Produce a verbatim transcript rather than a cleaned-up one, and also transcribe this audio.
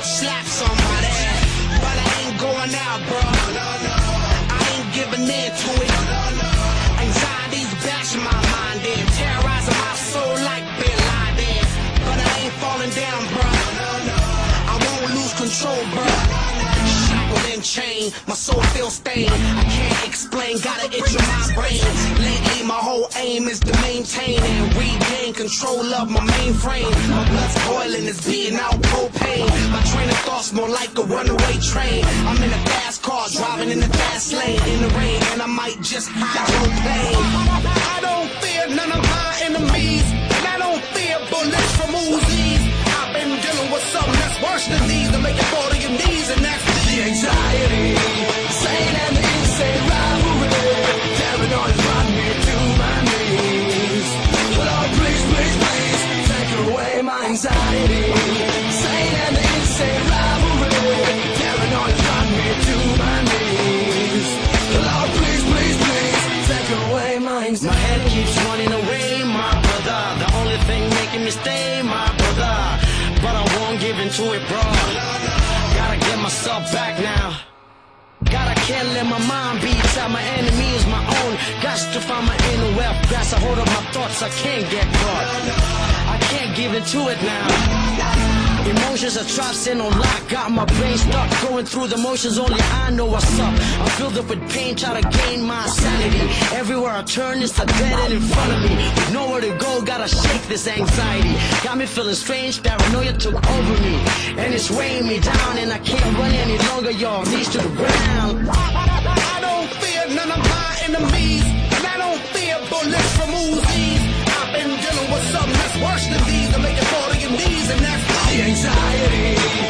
bitch slap somebody, but I ain't going out, bro. I ain't giving in to it. Anxiety's bashing my mind in, terrorizing my soul like Bin Laden. But I ain't falling down, bro. I won't lose control, bro. Shackled and chained, my soul feels stained. I can't explain, gotta itch in my brain. Lately my whole aim is to maintain and regain control of my mainframe. My blood's boiling, it's beating out propane. My train of thoughts more like a runaway train. I'm in a fast car, driving in the fast lane. In the rain, and I might just hydroplane. I don't fear none of my enemies, and I don't fear bullets from Uzis. I've been dealing with something that's worse than these, to make you fall to your knees, and that's the anxiety. Sane and the insane rivalry, paranoid brought me to my knees. Lord, please, please, please, take away my anxiety. Sane and the insane rivalry, paranoid brought me to my knees. Lord, please, please, please, take away my anxiety. My head keeps running away, my brother. The only thing making me stay, my brother. But I won't give in to it, bro. Gotta get myself back now. Gotta can't let my mind be inside. My enemy is my own. Got to find my inner wealth. Grasp a hold of my thoughts, I can't get caught. I can't give into it now. Emotions are trapped in on lock. Got my brain stuck, going through the motions. Only I know what's up. I'm filled up with pain, try to gain my sanity. Everywhere I turn, it's a dead end in front of me. With nowhere to go, gotta shake this anxiety. Got me feeling strange, paranoia took over me, and it's weighing me down, and I can't run any longer, y'all. Knees to the ground. I don't fear none of my enemies, and I don't fear bullets from Uzis. I've been dealing with something that's worse than these, to make you fall to your knees, and that's the anxiety.